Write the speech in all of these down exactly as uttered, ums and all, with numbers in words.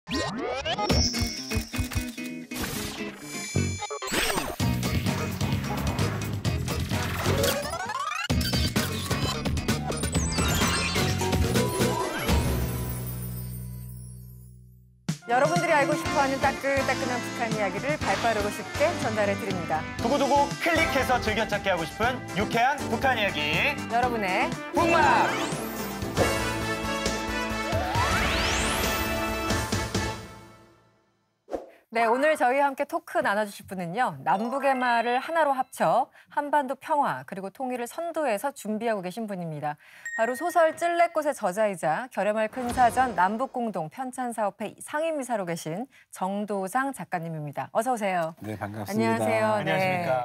여러분들이 알고 싶어하는 따끈따끈한 북한 이야기를 발빠르고 쉽게 전달해 드립니다. 두고두고 클릭해서 즐겨찾기 하고 싶은 유쾌한 북한 이야기. 여러분의 북막! 네, 오늘 저희와 함께 토크 나눠주실 분은요. 남북의 말을 하나로 합쳐 한반도 평화 그리고 통일을 선도해서 준비하고 계신 분입니다. 바로 소설 찔레꽃의 저자이자 결의말 큰 사전 남북공동 편찬사업회 상임이사로 계신 정도상 작가님입니다. 어서 오세요. 네, 반갑습니다. 안녕하세요. 안녕하십니까.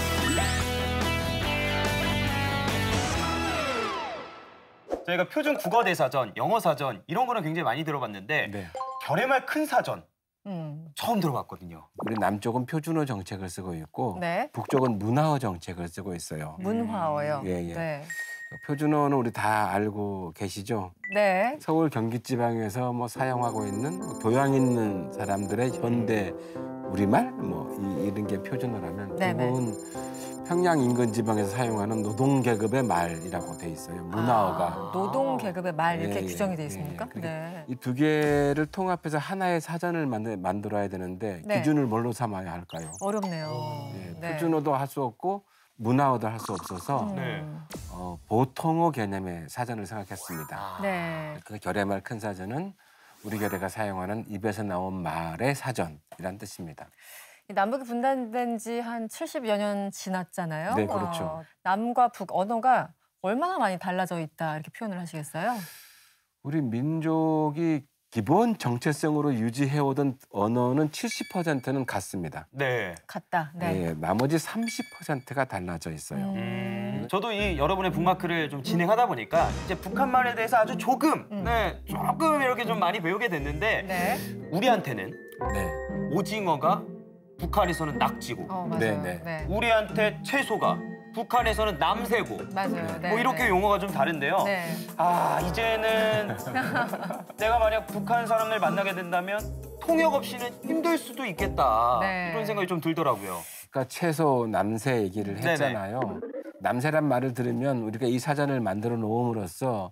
네. 저희가 표준 국어대사전, 영어사전 이런 거는 굉장히 많이 들어봤는데 네. 결의말 큰 사전 음. 처음 들어봤거든요. 우리 남쪽은 표준어 정책을 쓰고 있고 네. 북쪽은 문화어 정책을 쓰고 있어요. 문화어요. 예, 예. 네. 표준어는 우리 다 알고 계시죠? 네. 서울 경기 지방에서 뭐 사용하고 있는 뭐 교양 있는 사람들의 현대 우리말 뭐 이, 이런 게 표준어라면 네네. 북은 평양 인근 지방에서 사용하는 노동 계급의 말이라고 돼 있어요. 문화어가. 아, 노동 계급의 말 이렇게 예, 예, 규정이 돼 예, 있습니까? 예. 네. 이 두 개를 통합해서 하나의 사전을 만들, 만들어야 되는데 네. 기준을 뭘로 삼아야 할까요? 어렵네요. 예, 네. 표준어도 할 수 없고 문화어도 할 수 없어서 음. 네. 어, 보통어 개념의 사전을 생각했습니다. 네. 그 결의말 큰 사전은 우리 결의가 사용하는 입에서 나온 말의 사전이란 뜻입니다. 이 남북이 분단된 지 한 칠십여 년 지났잖아요. 네, 그렇죠. 어, 남과 북 언어가 얼마나 많이 달라져 있다 이렇게 표현을 하시겠어요? 우리 민족이 기본 정체성으로 유지해오던 언어는 칠십 퍼센트는 같습니다. 네. 같다. 네. 예, 나머지 삼십 퍼센트가 달라져 있어요. 음. 음, 저도 이 여러분의 북마크를 좀 진행하다 보니까 이제 북한말에 대해서 아주 조금, 음. 네, 조금 이렇게 좀 많이 배우게 됐는데 네. 우리한테는 네. 오징어가 북한에서는 낙지고 어, 맞아요. 네, 네. 네. 우리한테 채소가 북한에서는 남새고 맞아요. 네. 뭐 이렇게 네. 용어가 좀 다른데요. 네. 아 이제는 내가 만약 북한 사람을 만나게 된다면 통역 없이는 힘들 수도 있겠다. 네. 이런 생각이 좀 들더라고요. 그러니까 채소 남새 얘기를 네네. 했잖아요. 남새란 말을 들으면 우리가 이 사전을 만들어 놓음으로써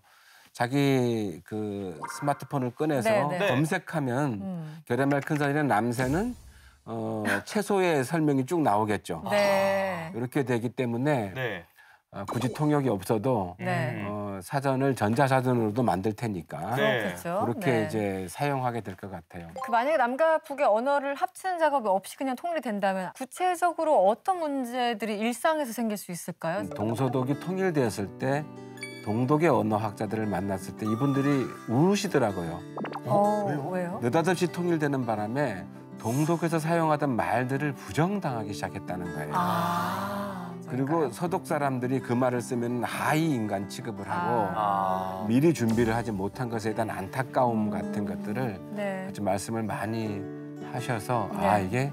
자기 그 스마트폰을 꺼내서 네네. 검색하면 음. 결의말 큰 사전의 남새는 어, 채소의 설명이 쭉 나오겠죠. 네. 이렇게 되기 때문에 네. 어, 굳이 통역이 없어도 네. 음. 어, 사전을 전자사전으로도 만들 테니까 네. 그렇겠죠. 그렇게 네. 이제 사용하게 될 것 같아요. 그 만약에 남과 북의 언어를 합치는 작업이 없이 그냥 통일이 된다면 구체적으로 어떤 문제들이 일상에서 생길 수 있을까요? 동서독이 통일되었을 때 동독의 언어학자들을 만났을 때 이분들이 우시더라고요. 어, 왜요? 느닷없이 통일되는 바람에 동독에서 사용하던 말들을 부정당하기 시작했다는 거예요. 아. 그리고 그러니까요. 서독 사람들이 그 말을 쓰면 하위 인간 취급을 하고 아. 미리 준비를 하지 못한 것에 대한 안타까움 같은 것들을 네. 아주 말씀을 많이 하셔서 네. 아 이게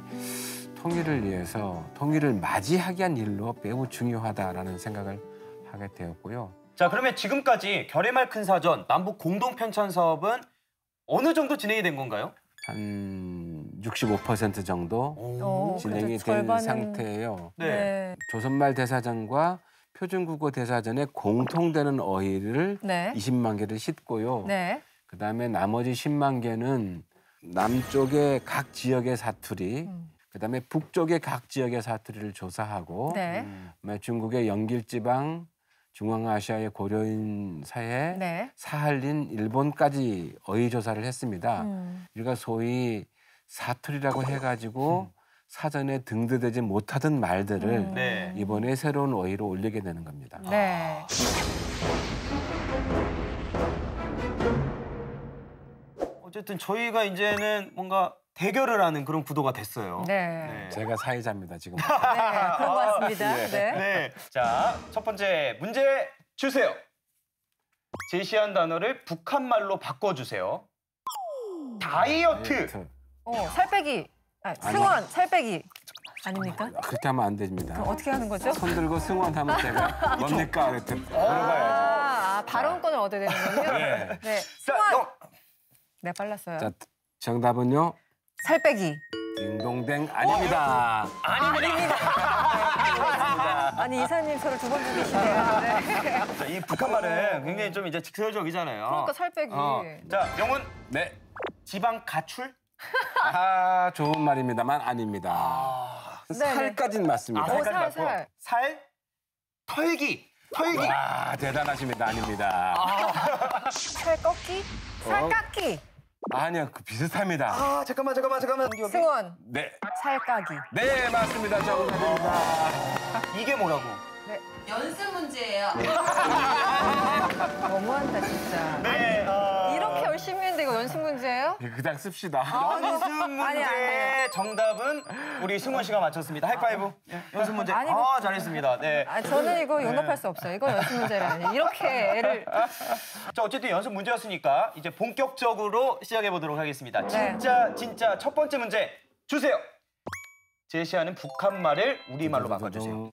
통일을 위해서 통일을 맞이하기 위한 일로 매우 중요하다라는 생각을 하게 되었고요. 자 그러면 지금까지 결의말 큰 사전 남북 공동 편찬 사업은 어느 정도 진행이 된 건가요? 한 육십오 퍼센트 정도 어, 진행이 그래도 된 절반은- 상태예요. 네. 네. 조선말 대사전과 표준국어 대사전에 공통되는 어휘를 네. 이십만 개를 싣고요. 네. 그다음에 나머지 십만 개는 남쪽의 각 지역의 사투리, 음. 그다음에 북쪽의 각 지역의 사투리를 조사하고 네. 음. 그다음에 중국의 영길지방, 중앙아시아의 고려인 사회, 네. 사할린, 일본까지 어휘 조사를 했습니다. 음. 우리가 소위 사투리라고 해가지고 사전에 등재되지 못하던 말들을 음. 네. 이번에 새로운 어휘로 올리게 되는 겁니다. 네. 어쨌든 저희가 이제는 뭔가 대결을 하는 그런 구도가 됐어요. 네. 제가 사회자입니다 지금. 네. 그런 것 같습니다. 예. 네. 네. 자, 첫 번째 문제 주세요. 제시한 단어를 북한말로 바꿔주세요. 다이어트. 어, 살 빼기. 아, 승원, 살 빼기. 아닙니까? 그렇게 하면 안 됩니다. 그럼 어떻게 하는 거죠? 손 들고 승원하면 제가 뭡니까? 이렇게 물어봐야지. 아, 아, 발언권을 얻어야 되는군요. 네. 네. 자, 승원. 너, 네, 빨랐어요. 자, 정답은요. 살 빼기. 딩동댕 아닙니다. 아닙니다. 아니 이사님 저를 두 번 죽이시네요. 네. 자, 이 북한 말은 굉장히 좀 이제 직설적이잖아요. 그러니까 살 빼기. 어. 자, 영훈 네. 지방 가출? 아, 좋은 말입니다만 아닙니다. 아, 네네. 살까진 맞습니다. 어, 살까지 살, 맞고. 살. 살, 털기, 털기. 와, 대단하십니다. 아닙니다. 살 꺾기? 살 어. 깎기. 아니요, 그 비슷합니다. 아, 잠깐만, 잠깐만, 잠깐만. 승원. 네. 살 까기. 네, 맞습니다. 정답입니다. 이게 뭐라고? 연습 문제예요. 너무한다 진짜. 네. 어... 이렇게 열심히 했는데 이거 연습 문제예요? 예, 그냥 씁시다. 연습 문제 아니, 아니, 정답은 우리 승원 씨가 맞췄습니다. 하이파이브. 예, 연습 문제. 아니, 아, 잘했습니다. 네. 아 저는 이거 용납할 수 없어요. 이거 연습 문제라니. 이렇게 애를. 자, 어쨌든 연습 문제였으니까 이제 본격적으로 시작해 보도록 하겠습니다. 네. 진짜 진짜 첫 번째 문제 주세요. 제시하는 북한 말을 우리말로 바꿔주세요.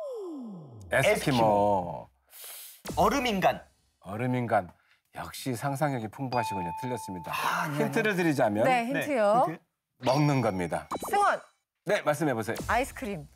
에스키모. 얼음인간. 얼음인간. 역시 상상력이 풍부하시군요. 틀렸습니다. 힌트를 드리자면 네 힌트요. 힌트. 먹는 겁니다. 승원. 네, 말씀해 보세요. 아이스크림.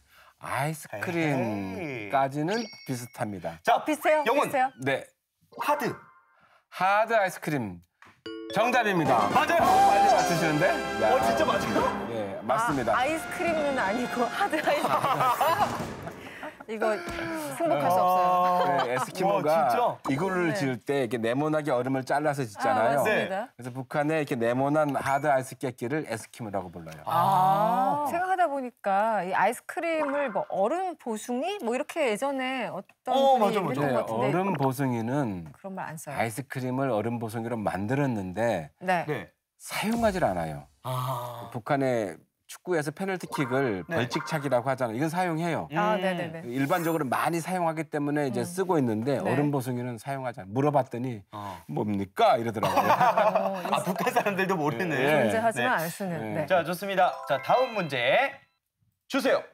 아이스크림까지는 비슷합니다. 자, 비슷해요? 영훈. 비슷해요? 네, 하드. 하드 아이스크림 정답입니다. 맞아요. 빨리 맞추시는데? 야, 어, 진짜 맞아요? 네, 맞습니다. 아, 아이스크림은 아니고 하드 아이스크림. 이거 승복할 수 없어요. 네, 에스키모가 와, 진짜? 이거를 네. 지을 때 이렇게 네모나게 얼음을 잘라서 아, 짓잖아요. 맞습니다. 그래서 북한에 이렇게 네모난 하드 아이스 깨끼를 에스키모라고 불러요. 아, 생각하다 보니까 이 아이스크림을 뭐 얼음 보숭이 뭐 이렇게 예전에 어떤 어, 분이 맞아, 맞아. 얘기했던 네, 것 같은데 얼음 보숭이는 그런 말 안 써요. 아이스크림을 얼음 보숭이로 만들었는데 네. 네. 사용하질 않아요. 아. 북한의 축구에서 페널티킥을 네. 벌칙차기라고 하잖아요. 이건 사용해요. 아, 음. 네네네. 일반적으로 많이 사용하기 때문에 이제 음. 쓰고 있는데 네. 얼음 보숭이는 사용하지 않아요. 물어봤더니 어. 뭡니까? 이러더라고요. 어, 아, 북한 사람들도 모르네. 네. 존재하지만 네. 안 쓰는. 네. 네. 자, 좋습니다. 자, 다음 문제 주세요.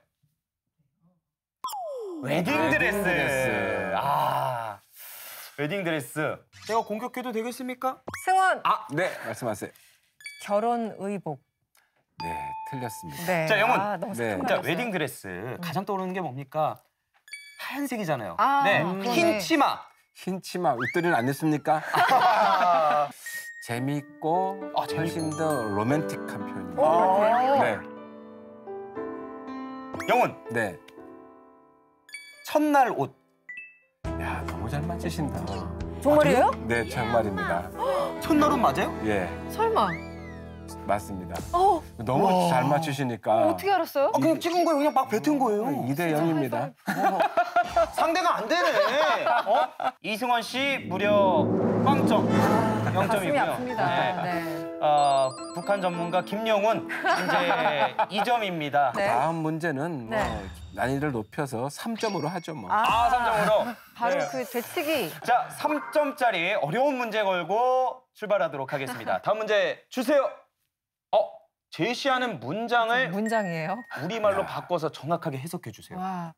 웨딩 드레스. 웨딩 드레스. 아, 웨딩 드레스. 제가 공격해도 되겠습니까? 승원 아, 네, 말씀하세요. 결혼 의복. 네, 틀렸습니다. 네. 자, 영훈. 아, 너무 네. 착한 자, 말이었어요. 웨딩 드레스 가장 떠오르는 게 뭡니까? 하얀색이잖아요. 아, 네, 그러네. 흰 치마. 흰 치마, 웃들이는 안 입습니까? 아, 재밌고 아, 재밌고. 훨씬 더 로맨틱한 표현입니다. 어, 그래요? 네, 영훈, 네. 첫날 옷. 야, 너무 잘 맞추신다. 정말이에요? 네, 정말입니다. 첫날 옷 맞아요? 예, 설마. 맞습니다. 어, 너무 와. 잘 맞추시니까 어떻게 알았어요? 아, 그냥 찍은 거예요. 그냥 막 뱉은 거예요. 이 대 영입니다. 상대가 안 되네. 어? 이승원 씨 무려 영 점. 영 가슴이 점이고요. 아픕니다. 네. 어, 북한 전문가 김영훈 현재 이 점입니다. 네. 다음 문제는 뭐 네. 난이도를 높여서 삼 점으로 하죠 뭐. 아, 삼 점으로. 바로 네. 그 되치기. 자, 삼 점짜리 어려운 문제 걸고 출발하도록 하겠습니다. 다음 문제 주세요. 어, 제시하는 문장을 문장이에요. 우리말로 바꿔서 정확하게 해석해 주세요. 와.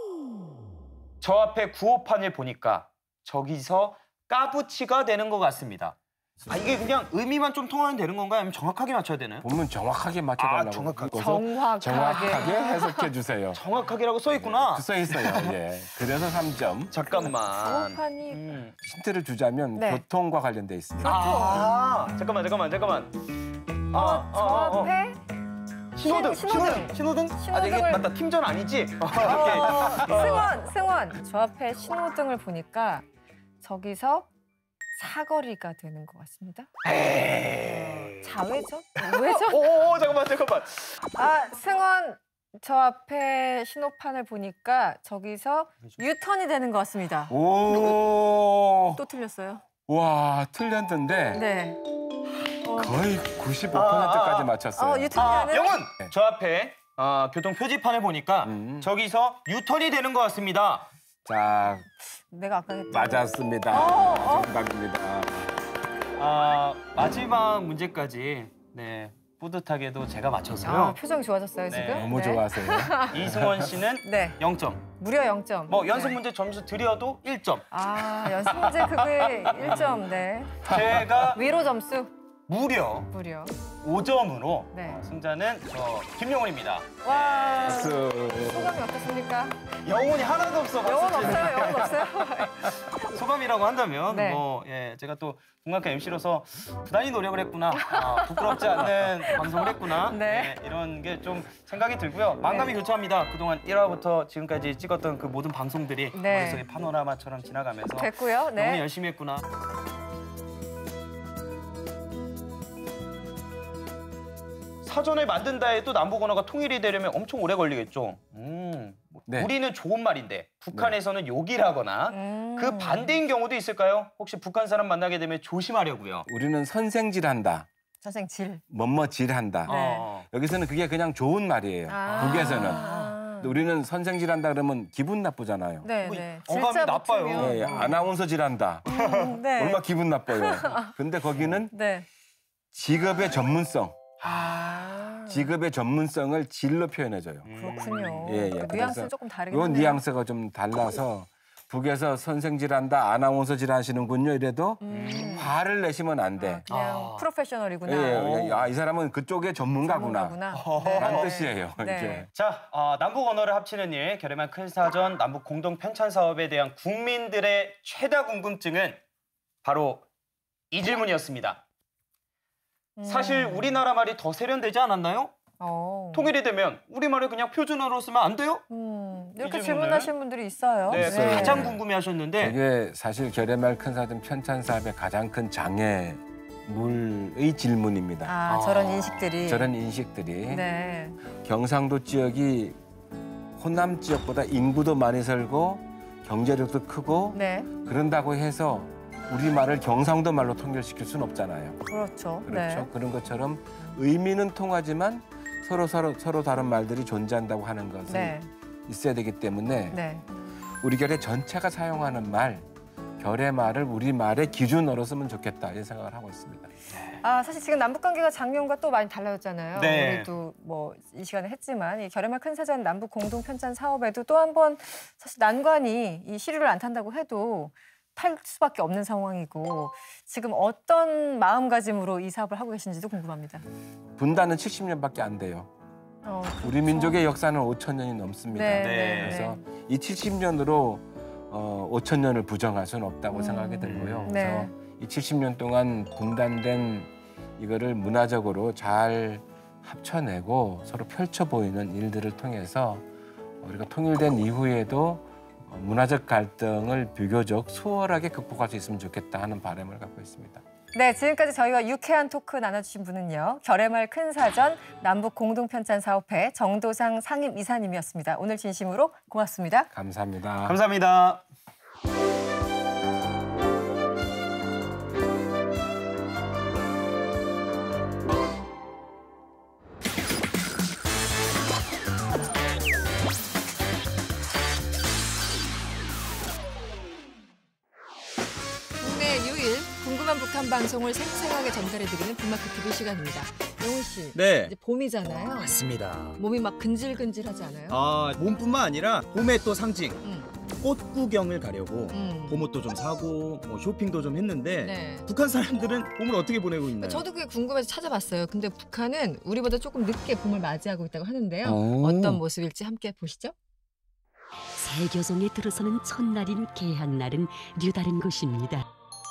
저 앞에 구호판을 보니까 저기서 까부치가 되는 것 같습니다. 아, 이게 그냥 의미만 좀 통하면 되는 건가요? 아니면 정확하게 맞춰야 되나요? 보면 정확하게 맞춰달라고. 아, 정확하게. 그래서 정확하게. 정확하게 해석해 주세요. 정확하게라고 써 있구나. 써 있어요. 예. 그래서 삼 점. 잠깐만. 구호판이 음. 힌트를 주자면 네. 교통과 관련돼 있습니다. 아, 잠깐만, 잠깐만, 잠깐만. 아, 어, 저 아, 아, 아. 앞에 신호등, 신- 신호등, 신호등? 아, 이게 신호등을- 맞다. 팀전 아니지? 어, 승원, 승원. 저 앞에 신호등을 보니까 저기서 사거리가 되는 것 같습니다. 에이. 자회전? 왜죠? 오, 잠깐만, 잠깐만. 아, 승원. 저 앞에 신호판을 보니까 저기서 유턴이 되는 것 같습니다. 오, 또 틀렸어요? 와 틀렸는데 네. 어, 거의 구십오 아, 퍼센트까지 아. 맞췄어요. 어, 유턴이 아, 되는? 영훈! 저 앞에 어, 교통 표지판을 보니까 음. 저기서 유턴이 되는 것 같습니다. 자, 내가 아까 했던 맞았습니다. 어, 어. 정답입니다. 아, 마지막 문제까지 네 뿌듯하게도 제가 맞춰서요. 아, 표정이 좋아졌어요, 네. 지금? 너무 네. 좋아하세요. 이승원 씨는 네. 영 점. 무려 영 점. 뭐 연습 네. 문제 점수 드려도 일 점. 아, 연습 문제 그게 일 점. 네. 제가 위로 점수. 무려 무려. 오 점으로 네. 어, 승자는 저 김영훈입니다. 와. 박수. 소감이 어떻습니까? 영혼이 하나도 없어. 박수 영혼 치는. 없어요, 영혼 없어요. 소감이라고 한다면 네. 뭐 예, 제가 또 국악회 엠씨로서 부단히 노력을 했구나. 아, 부끄럽지 않는 방송을 했구나. 네. 예, 이런 게 좀 생각이 들고요. 만감이 교차합니다. 그동안 일 화부터 지금까지 찍었던 그 모든 방송들이 네. 머릿속에 파노라마처럼 지나가면서 됐고요. 너무 네. 열심히 했구나. 사전을 만든다 해도 남북 언어가 통일이 되려면 엄청 오래 걸리겠죠. 음, 네. 우리는 좋은 말인데 북한에서는 욕이라거나 음. 그 반대인 경우도 있을까요? 혹시 북한 사람 만나게 되면 조심하려고요. 우리는 선생질한다. 선생 질. 뭐뭐질한다. 네. 어. 여기서는 그게 그냥 좋은 말이에요. 아. 북에서는. 아. 근데 우리는 선생질한다 그러면 기분 나쁘잖아요. 네, 뭐 네. 어감이 질자 나빠요. 붙으면. 예, 예, 아나운서질한다. 음, 네. 얼마나 기분 나빠요. 근데 거기는 네. 직업의 전문성, 아. 직업의 전문성을 질로 표현해줘요. 그렇군요. 예, 예. 그 그래서 뉘앙스는 조금 다르긴 요 하네요. 뉘앙스가 좀 달라서 북에서 선생질한다, 아나운서질 하시는군요. 이래도 음. 화를 내시면 안 돼. 아, 그냥 아. 프로페셔널이구나. 예, 예, 아, 이 사람은 그쪽의 전문가구나. 전문가구나. 라는 네. 뜻이에요. 네. 이게. 자, 어, 남북 언어를 합치는 일, 결의만 큰 사전, 남북 공동 편찬 사업에 대한 국민들의 최다 궁금증은 바로 이 질문이었습니다. 음. 사실 우리나라 말이 더 세련되지 않았나요? 어. 통일이 되면 우리말을 그냥 표준어로 쓰면 안 돼요? 음, 이렇게 이 질문을- 질문하시는 분들이 있어요. 네, 있어요. 가장 궁금해하셨는데 이게 사실 결의말 큰 사전 편찬 사업의 가장 큰 장애물의 질문입니다. 아, 아. 저런 인식들이. 저런 인식들이 네. 경상도 지역이 호남 지역보다 인구도 많이 살고 경제력도 크고 네. 그런다고 해서 우리말을 경상도 말로 통일시킬 수는 없잖아요. 그렇죠. 그렇죠. 네. 그런 것처럼 의미는 통하지만 서로 서로 서로 다른 말들이 존재한다고 하는 것은 네. 있어야 되기 때문에 네. 우리 결의 전체가 사용하는 말, 결의 말을 우리 말의 기준으로 쓰면 좋겠다 이런 생각을 하고 있습니다. 아, 사실 지금 남북 관계가 작년과 또 많이 달라졌잖아요. 네. 우리도 뭐 이 시간에 했지만 이 결의말 큰 사전 남북 공동 편찬 사업에도 또 한 번 사실 난관이 이 시류를 안 탄다고 해도 탈 수밖에 없는 상황이고 지금 어떤 마음가짐으로 이 사업을 하고 계신지도 궁금합니다. 분단은 칠십 년밖에 안 돼요. 어, 우리 민족의 역사는 오천 년이 넘습니다. 네, 네. 그래서 이 칠십 년으로 어, 오천 년을 부정할 수는 없다고 음, 생각이 들고요. 네. 그래서 이 칠십 년 동안 분단된 이거를 문화적으로 잘 합쳐내고 서로 펼쳐 보이는 일들을 통해서 우리가 통일된 이후에도 문화적 갈등을 비교적 수월하게 극복할 수 있으면 좋겠다 하는 바람을 갖고 있습니다. 네, 지금까지 저희와 유쾌한 토크 나눠주신 분은요. 결의말 큰 사전 남북 공동 편찬 사업회 정도상 상임 이사님이었습니다. 오늘 진심으로 고맙습니다. 감사합니다. 감사합니다. 국내 유일 궁금한 북한 방송을 생생하게 전달해드리는 북마크 티비 시간입니다. 영훈 씨, 네, 이제 봄이잖아요. 맞습니다. 몸이 막 근질근질하지 않아요? 아, 몸뿐만 아니라 봄의 또 상징, 응. 꽃 구경을 가려고 음. 봄옷도 좀 사고 뭐 쇼핑도 좀 했는데 네. 북한 사람들은 봄을 어떻게 보내고 있나요? 저도 그게 궁금해서 찾아봤어요. 근데 북한은 우리보다 조금 늦게 봄을 맞이하고 있다고 하는데요. 오. 어떤 모습일지 함께 보시죠. 세교성에 들어서는 첫날인 개학날은 류다른 것입니다.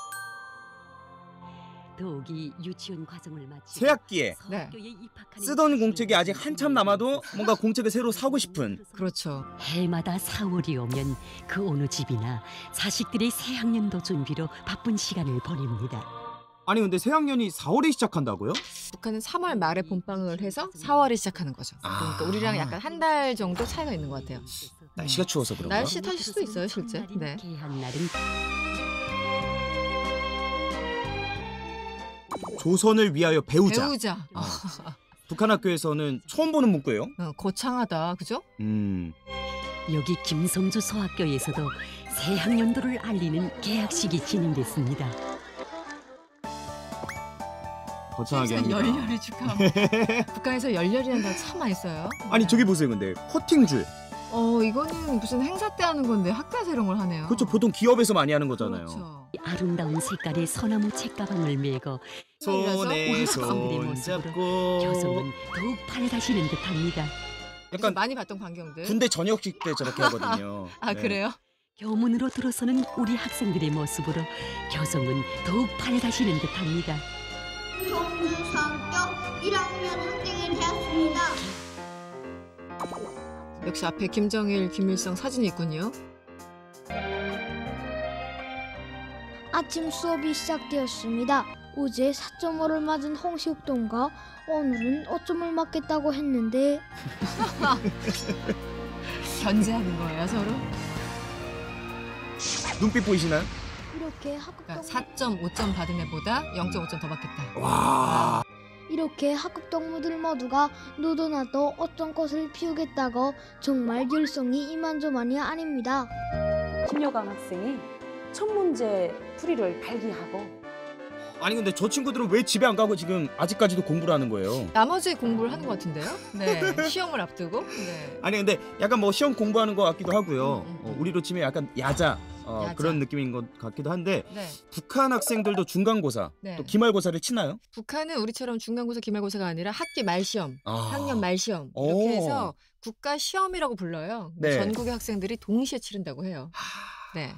더욱이 유치원 과정을 마치고 새 학기에 네. 서학교에 입학하는 쓰던 공책이 아직 한참 남아도 뭔가 공책을 새로 사고 싶은 그렇죠. 해마다 사월이 오면 그 어느 집이나 자식들의 새학년도 준비로 바쁜 시간을 보냅니다. 아니 근데 새 학년이 사월에 시작한다고요? 북한은 삼월 말에 봄방학을 해서 사월에 시작하는 거죠. 그러니까 아. 우리랑 약간 한 달 정도 차이가 있는 것 같아요. 날씨가 추워서 그런가? 날씨 탓일 수도 있어요, 실제. 네. 개학날은 조선을 위하여 배우자. 배우자. 아. 북한 학교에서는 처음 보는 문구예요. 어, 거창하다, 그죠? 음. 여기 김성주 소학교에서도 새학년도를 알리는 개학식이 진행됐습니다. 거창하게 합니다. 열렬히 축하합니다. 북한에서 열렬이라는 단어 참 많이 써요. 아니 저기 보세요 근데 커팅줄 어, 이거는 무슨 행사 때 하는 건데 학교에서 이런 걸 하네요. 그렇죠. 보통 기업에서 많이 하는 거잖아요. 그렇죠. 아름다운 색깔의 소나무 책가방을 메고 손에 우리 손 학생들의 모습으로 잡고. 교성은 더욱 밝아지는 듯합니다. 약간 약간 많이 봤던 광경들. 군대 저녁식 때 저렇게 하거든요. 아, 네. 그래요? 교문으로 들어서는 우리 학생들의 모습으로 교성은 더욱 밝아지는 듯합니다. 종주성격 일 학년 학생이 되었습니다. 역시 앞에 김정일, 김일성 사진이 있군요. 아침 수업이 시작되었습니다. 어제 사 점 오를 맞은 홍식동과 오늘은 오 점을 맞겠다고 했는데 견제하는 거예요, 서로? 눈빛 보이시나요? 이렇게 학급 그러니까 동무 사 점 오 점 받은 애보다 영 점 오 점 더 받겠다. 와. 이렇게 학급 동무들 모두가 너도 나도 어떤 꽃을 피우겠다고 정말 열성이 이만저만이 아닙니다. 김여강 학생이 첫 문제 풀이를 발기하고 아니 근데 저 친구들은 왜 집에 안 가고 지금 아직까지도 공부를 하는 거예요? 나머지 공부를 하는 것 같은데요? 네, 시험을 앞두고. 네. 아니 근데 약간 뭐 시험 공부하는 것 같기도 하고요. 음, 음, 음. 어, 우리로 치면 약간 야자, 어, 야자. 그런 느낌인 것 같기도 한데 네. 북한 학생들도 중간고사 네. 또 기말고사를 치나요? 북한은 우리처럼 중간고사, 기말고사가 아니라 학기 말시험, 아. 학년 말시험 이렇게 오. 해서 국가 시험이라고 불러요. 네. 전국의 학생들이 동시에 치른다고 해요. 네.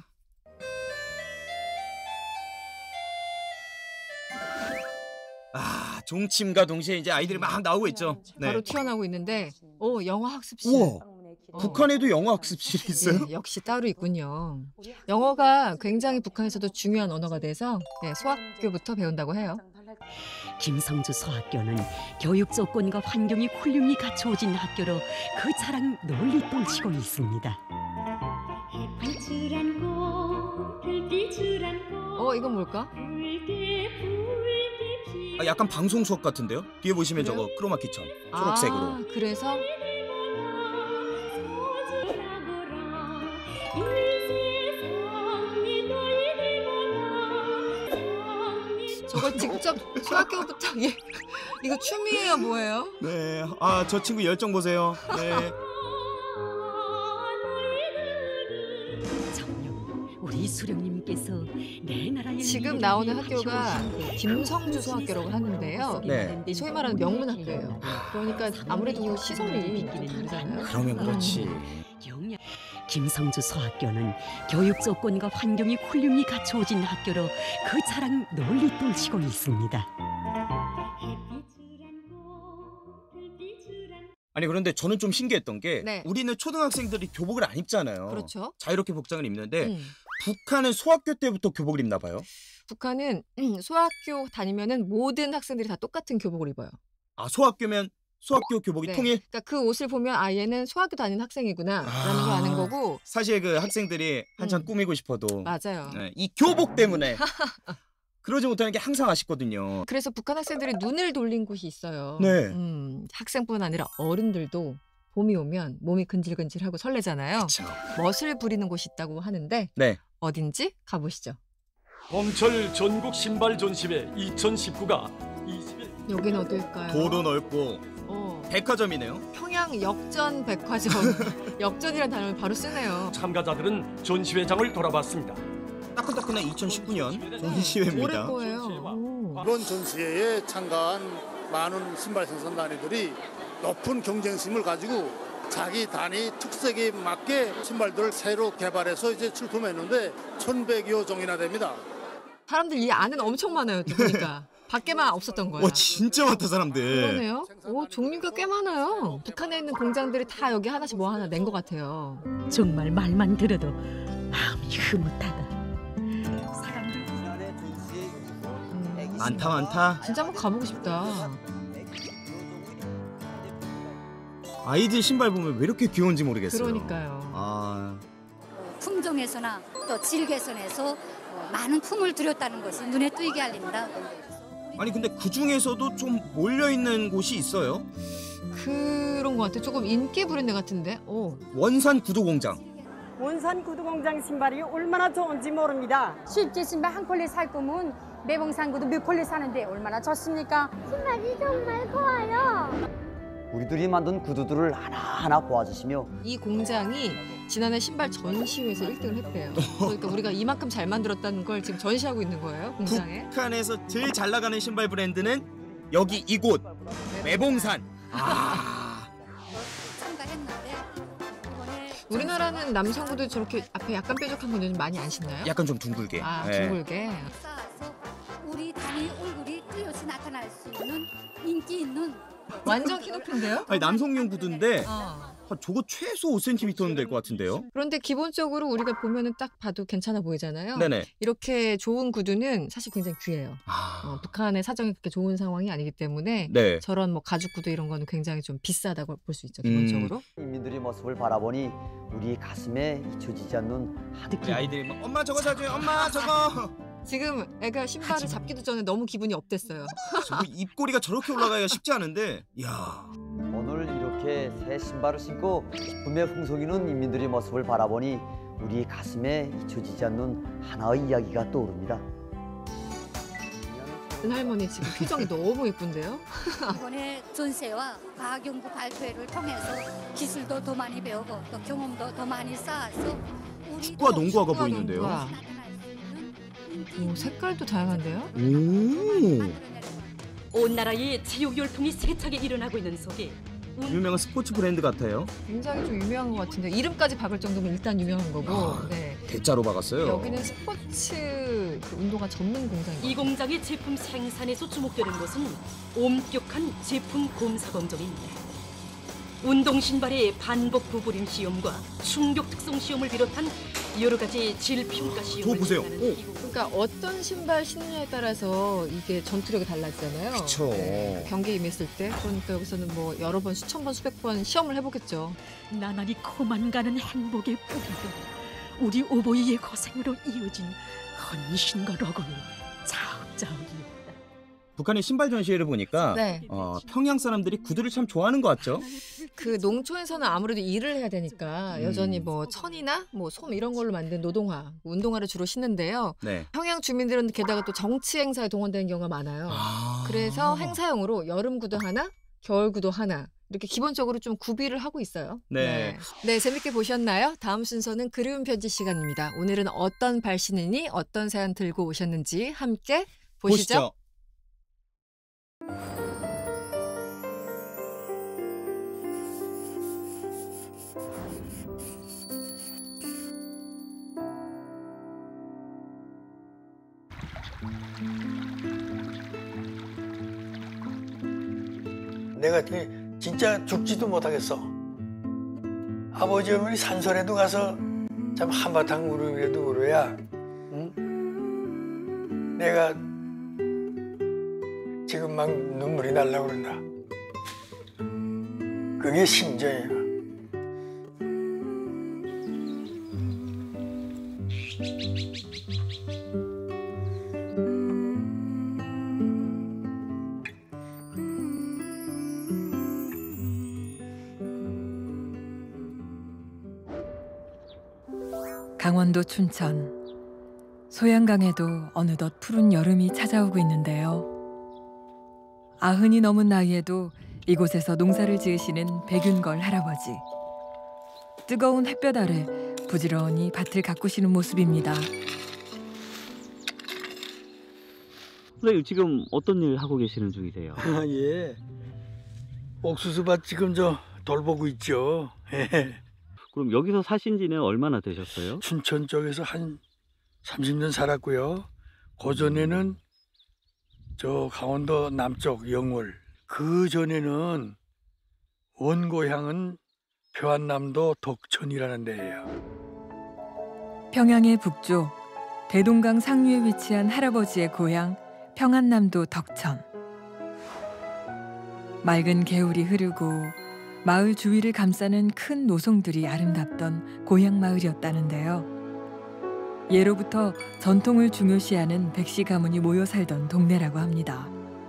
아 종침과 동시에 이제 아이들이 막 나오고 있죠. 네. 바로 튀어나오고 있는데, 오, 영어 학습실. 우와. 어. 북한에도 영어 학습실이 있어요? 예, 역시 따로 있군요. 영어가 굉장히 북한에서도 중요한 언어가 돼서 네, 소학교부터 배운다고 해요. 김성주 소학교는 교육 조건과 환경이 훌륭히 갖추어진 학교로 그 자랑 널리 펼치고 있습니다. 어, 이건 뭘까? 아, 약간 방송 수업 같은데요? 뒤에 보시면 그래요? 저거 크로마키처럼 초록색으로. 아, 그래서 저걸 직접 소학교부터 예. 이거 춤이에요, 뭐예요? 네. 아, 저 친구 열정 보세요. 네. 정녕 우리 수령님께서 내 나라의 지금 미래를 나오는 위해 학교가 바쳐오신 김성주 소학교라고 하는데요. 네. 이 소위 말하는 명문 학교예요. 그러니까 아무래도 시설이 다르잖아요. 그러면 그렇지. 영양- 김성주 소학교는 교육 조건과 환경이 훌륭히 갖추어진 학교로 그 자랑 널리 펼치고 있습니다. 아니 그런데 저는 좀 신기했던 게 네. 우리는 초등학생들이 교복을 안 입잖아요. 그렇죠. 자유롭게 복장을 입는데 음. 북한은 소학교 때부터 교복을 입나 봐요. 북한은 소학교 다니면은 모든 학생들이 다 똑같은 교복을 입어요. 아, 소학교면 소학교 교복이 네. 통일? 그러니까 그 옷을 보면 아, 얘는 소학교 다니는 학생이구나라는 아. 걸 아는 거고. 사실 그 학생들이 한참 음. 꾸미고 싶어도 맞아요. 네, 이 교복 때문에 그러지 못하는 게 항상 아쉽거든요. 그래서 북한 학생들이 눈을 돌린 곳이 있어요. 네. 음, 학생뿐 아니라 어른들도 봄이 오면 몸이 근질근질하고 설레잖아요. 그렇죠. 멋을 부리는 곳이 있다고 하는데 네. 어딘지 가보시죠. 봄철 전국 신발 전시회 이천십구가 이십 일 여긴 어딜까요? 도도 넓고 어, 백화점이네요. 평양 역전 백화점. 역전이라는 단어를 바로 쓰네요. 참가자들은 전시회장을 돌아봤습니다. 따끈따끈한 이천십구 년 오래 전시회입니다. 거예요. 오. 이번 전시회에 참가한 많은 신발 생산단위들이 높은 경쟁심을 가지고 자기 단위 특색에 맞게 신발들을 새로 개발해서 이제 출품했는데 천백여 종이나 됩니다. 사람들 이 안에는 엄청 많아요. 또 보니까. 밖에만 없었던 거야. 와 진짜 많다 사람들. 그러네요. 오, 종류가 꽤 많아요. 북한에 있는 공장들이 다 여기 하나씩 뭐 하나 낸 것 같아요. 정말 말만 들어도 마음이 흐뭇하다. 음, 많다 많다. 진짜 한번 가보고 싶다. 아이들 신발 보면 왜 이렇게 귀여운지 모르겠어요. 그러니까요. 아 품종에서나 또 질 개선에서 많은 품을 들였다는 것이 눈에 띄게 알립니다. 아니 근데 그 중에서도 좀 몰려 있는 곳이 있어요. 그런 것 같아. 조금 인기 브랜드 같은데. 오. 원산 구두 공장. 원산 구두 공장 신발이 얼마나 좋은지 모릅니다. 수입제 신발 한 켤레 살 거면 매봉산 구두 몇 켤레 사는데 얼마나 좋습니까? 신발이 정말 좋아요. 우리들이 만든 구두들을 하나하나 보아주시며 이 공장이 지난해 신발 전시회에서 일 등을 했대요. 그러니까 우리가 이만큼 잘 만들었다는 걸 지금 전시하고 있는 거예요, 공장에. 북한에서 제일 잘 나가는 신발 브랜드는 여기 이곳 매봉산. 아. 우리나라는 남성 구두 저렇게 앞에 약간 뾰족한 건 요즘 많이 안 신나요? 약간 좀 둥글게. 아, 네. 둥글게. 쌓아서 우리 단위 얼굴이 뚜렷이 나타날 수 있는 인기 있는 완전 키높인데요? 아니 남성용 구두인데 어. 아, 저거 최소 오 센티미터는 될 것 같은데요? 그런데 기본적으로 우리가 보면은 딱 봐도 괜찮아 보이잖아요. 네네. 이렇게 좋은 구두는 사실 굉장히 귀해요. 아. 어, 북한의 사정이 그렇게 좋은 상황이 아니기 때문에 네. 저런 뭐 가죽 구두 이런 거는 굉장히 좀 비싸다고 볼 수 있죠, 기본적으로. 음. 인민들의 모습을 바라보니 우리 가슴에 잊혀지지 않는 하드키. 우리 아이들이 막 엄마 저거 사줘요, 엄마 저거. 지금 애가 신발을 잡기도 전에 너무 기분이 업됐어요. 저거 입꼬리가 저렇게 올라가기가 쉽지 않은데, 이야. 오늘 이렇게 새 신발을 신고 기쁨에 풍속이는 인민들의 모습을 바라보니 우리 가슴에 잊혀지지 않는 하나의 이야기가 떠오릅니다. 할머니 지금 표정이 너무 예쁜데요? 이번에 전세와 과학연구 발표회를 통해서 기술도 더 많이 배우고 또 경험도 더 많이 쌓아서 우리 축구와 농구화가 축구와 보이는데요. 농구화. 오, 색깔도 다양한데요? 오. 온 나라에 체육 열풍이 세차게 일어나고 있는 속에 유명한 스포츠 브랜드 같아요. 굉장히 좀 유명한 것 같은데 이름까지 박을 정도면 일단 유명한 거고. 아, 네. 대자로 박았어요. 여기는 스포츠 그 운동화 전문 공장이에요. 이 공장의 제품 생산에서 주목되는 것은 엄격한 제품 검사 검정입니다. 운동 신발의 반복 구부림 시험과 충격 특성 시험을 비롯한 여러 가지 질 평가 시험을 저 보세요. 진행하는 오. 이 공장. 그러니까 어떤 신발 신느냐에 따라서 이게 전투력이 달라지잖아요. 그쵸. 네, 경기에 임했을 때. 그러니까 여기서는 뭐 여러 번, 수천 번, 수백 번 시험을 해보겠죠. 나날이 커만 행복의 뿌리도 우리 오보이의 고생으로 이어진 헌신과 로고는 자욱자욱이었다. 북한의 신발 전시회를 보니까 네. 어, 평양 사람들이 구두를 참 좋아하는 것 같죠? 그 농촌에서는 아무래도 일을 해야 되니까 음. 여전히 뭐 천이나 뭐 솜 이런 걸로 만든 노동화, 운동화를 주로 신는데요. 네. 평양 주민들은 게다가 또 정치 행사에 동원되는 경우가 많아요. 아. 그래서 행사용으로 여름 구두 하나, 겨울 구두 하나 이렇게 기본적으로 좀 구비를 하고 있어요. 네. 네. 네, 재밌게 보셨나요? 다음 순서는 그리운 편지 시간입니다. 오늘은 어떤 발신인이 어떤 사연 들고 오셨는지 함께 보시죠. 보시죠. 내가 진짜 죽지도 못하겠어. 아버지 어머니 산소라도 가서 참 한바탕 울음이라도 울어야 응? 내가 지금 막 눈물이 날라고 그런다. 그게 심정이야. 강원도 춘천 소양강에도 어느덧 푸른 여름이 찾아오고 있는데요. 아흔이 넘은 나이에도 이곳에서 농사를 지으시는 백윤걸 할아버지. 뜨거운 햇볕 아래 부지런히 밭을 가꾸시는 모습입니다. 선생님 지금 어떤 일 하고 계시는 중이세요? 아, 예. 옥수수밭 지금 저 돌보고 있죠. 그럼 여기서 사신 지는 얼마나 되셨어요? 춘천 쪽에서 한 삼십 년 살았고요. 그전에는 저 강원도 남쪽 영월. 그 전에는 원고향은 표안남도 덕천이라는 데예요. 평양의 북쪽 대동강 상류에 위치한 할아버지의 고향 평안남도 덕천. 맑은 개울이 흐르고 마을 주위를 감싸는 큰 노송들이 아름답던 고향 마을이었다는데요. 예로부터 전통을 중요시하는 백씨 가문이 모여 살던 동네라고 합니다.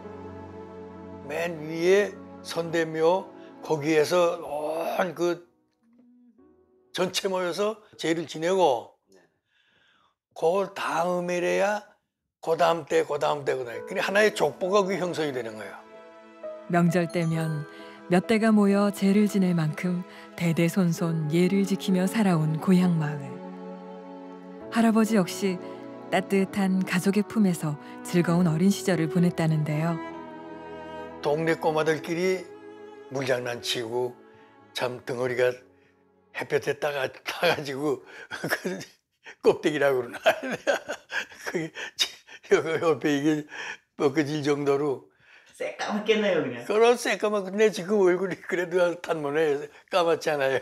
맨 위에 선대묘 거기에서 온 그 전체 모여서 제를 지내고 그 다음에래야 그 다음 때, 그 다음 때, 그 다음 때 하나의 족보가 그 형성이 되는 거예요. 명절 때면 몇 대가 모여 제를 지낼 만큼 대대손손 예를 지키며 살아온 고향 마을. 할아버지 역시 따뜻한 가족의 품에서 즐거운 어린 시절을 보냈다는데요. 동네 꼬마들끼리 물장난치고 참 덩어리가 햇볕에 따가, 따가지고 그 껍데기라고 그러나 그게 옆에 이게 벗겨질 정도로 새까맣겠네요 그냥. 그런 새까맣고 내 지금 얼굴이 그래도 단번에 까맣잖아요.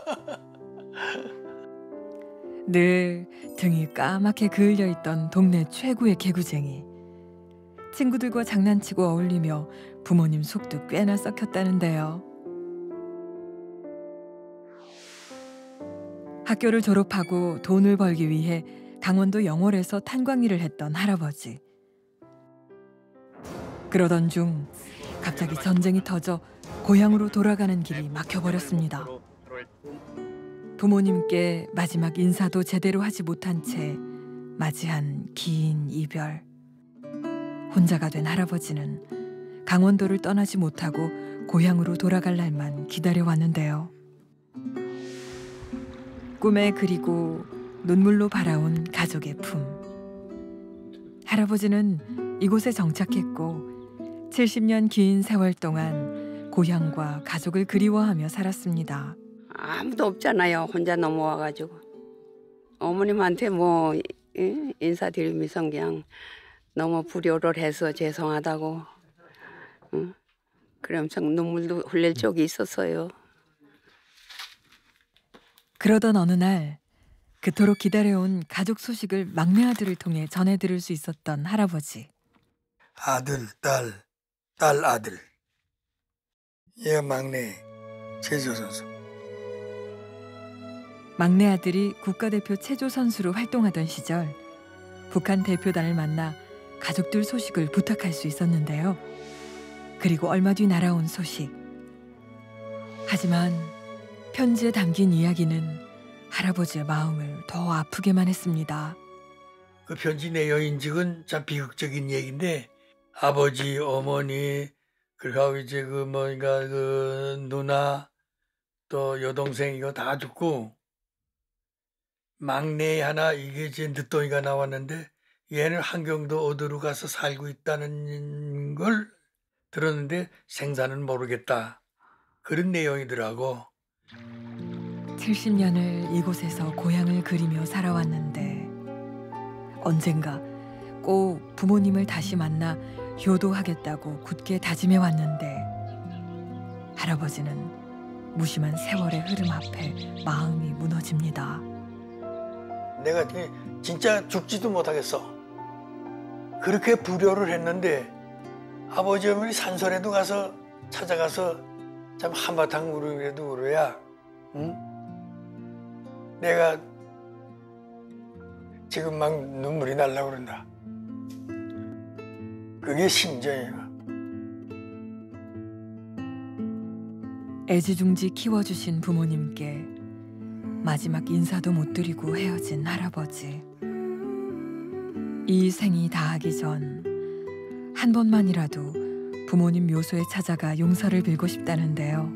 늘 등이 까맣게 그을려 있던 동네 최고의 개구쟁이. 친구들과 장난치고 어울리며 부모님 속도 꽤나 썩혔다는데요. 학교를 졸업하고 돈을 벌기 위해 강원도 영월에서 탄광일을 했던 할아버지. 그러던 중 갑자기 전쟁이 터져 고향으로 돌아가는 길이 막혀버렸습니다. 부모님께 마지막 인사도 제대로 하지 못한 채 맞이한 긴 이별. 혼자가 된 할아버지는 강원도를 떠나지 못하고 고향으로 돌아갈 날만 기다려왔는데요. 꿈에 그리고 눈물로 바라온 가족의 품. 할아버지는 이곳에 정착했고 칠십 년 긴 세월 동안 고향과 가족을 그리워하며 살았습니다. 아무도 없잖아요. 혼자 넘어와가지고 어머님한테 뭐 인사드리면서 그냥 너무 불효를 해서 죄송하다고 응? 그러면서 눈물도 흘릴 적이 있었어요. 그러던 어느 날 그토록 기다려온 가족 소식을 막내 아들을 통해 전해 들을 수 있었던 할아버지. 아들, 딸, 딸, 아들. 얘가 막내 체조 선수. 막내 아들이 국가대표 체조 선수로 활동하던 시절 북한 대표단을 만나 가족들 소식을 부탁할 수 있었는데요. 그리고 얼마 뒤 날아온 소식. 하지만 편지에 담긴 이야기는 할아버지의 마음을 더 아프게만 했습니다. 그 편지 내용인즉은 참 비극적인 얘기인데 아버지, 어머니, 그리고 이제 그 뭔가 그 누나 또 여동생 이거 다 죽고 막내 하나 이게 이제 늦둥이가 나왔는데 얘는 한경도 어디로 가서 살고 있다는 걸 들었는데 생사는 모르겠다. 그런 내용이더라고. 칠십 년을 이곳에서 고향을 그리며 살아왔는데 언젠가 꼭 부모님을 다시 만나 효도하겠다고 굳게 다짐해 왔는데 할아버지는 무심한 세월의 흐름 앞에 마음이 무너집니다. 내가 진짜 죽지도 못하겠어. 그렇게 불효를 했는데 아버지 어머니 산설에도 가서 찾아가서 참 한바탕 울으라도 울어야 응? 내가 지금 막 눈물이 날라고 그런다. 그게 심정이야. 애지중지 키워주신 부모님께 마지막 인사도 못 드리고 헤어진 할아버지. 이 생이 다하기 전 한 번만이라도 부모님 묘소에 찾아가 용서를 빌고 싶다는데요.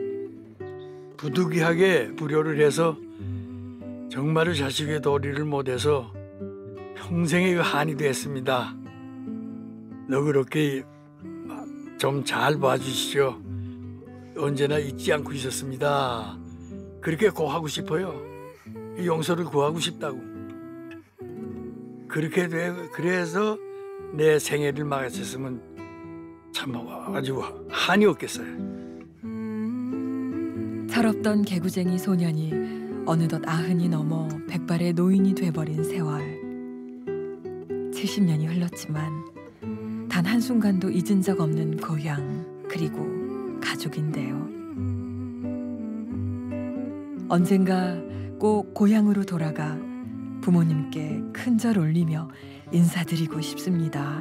부득이하게 불효를 해서 정말로 자식의 도리를 못해서 평생의 그 한이 됐습니다. 너그럽게 좀 잘 봐주시죠. 언제나 잊지 않고 있었습니다. 그렇게 고하고 싶어요. 용서를 구하고 싶다고. 그렇게 돼 그래서 내 생애를 막았었으면 참 아주 한이 없겠어요. 철없던 개구쟁이 소년이 어느덧 아흔이 넘어 백발의 노인이 돼버린 세월. 칠십 년이 흘렀지만 단 한순간도 잊은 적 없는 고향 그리고 가족인데요. 언젠가 꼭 고향으로 돌아가 부모님께 큰 절 올리며 인사드리고 싶습니다.